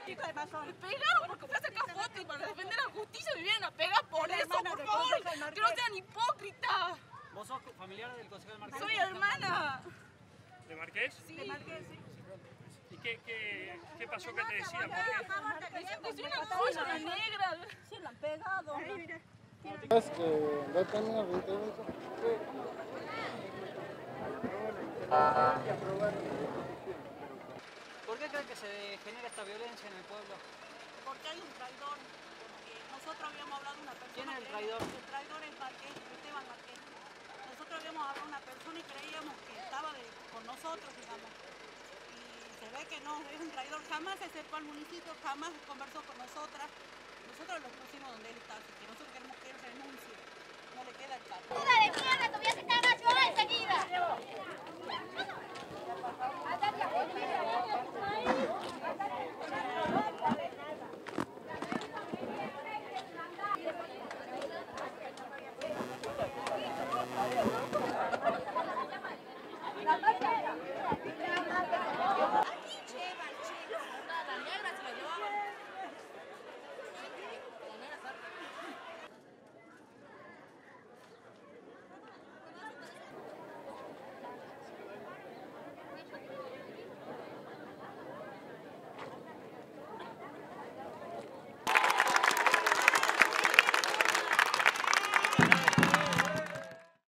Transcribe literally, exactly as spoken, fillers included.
Me pegaron porque fui a sacar fotos y para defender la justicia me vienen a pegar por eso, por favor, que no sean hipócritas. ¿Vos sos familiar del concejal Marqués? Soy hermana. ¿De Marqués? Sí. De Marqués, sí. ¿Y qué, qué, qué pasó que te decía? Dicen que soy una cosa, una negra. Sí, la han pegado. Es que no tengo intervención. ¿Por qué creen que se genera esta violencia en el pueblo? Porque hay un traidor. Porque nosotros habíamos hablado de una persona. ¿Quién es el que- traidor? El traidor es Marqués, Esteban Marqués. Nosotros habíamos hablado de una persona y creíamos que estaba de- con nosotros, digamos. Y se ve que no, es un traidor. Jamás se acercó al municipio, jamás conversó con nosotras. Nosotros lo pusimos donde él está, así que nosotros queremos que él renuncie. No le queda el cargo. ¡Puta de mierda! ¡Te voy a sacar más yo enseguida! La negra se la llevaba.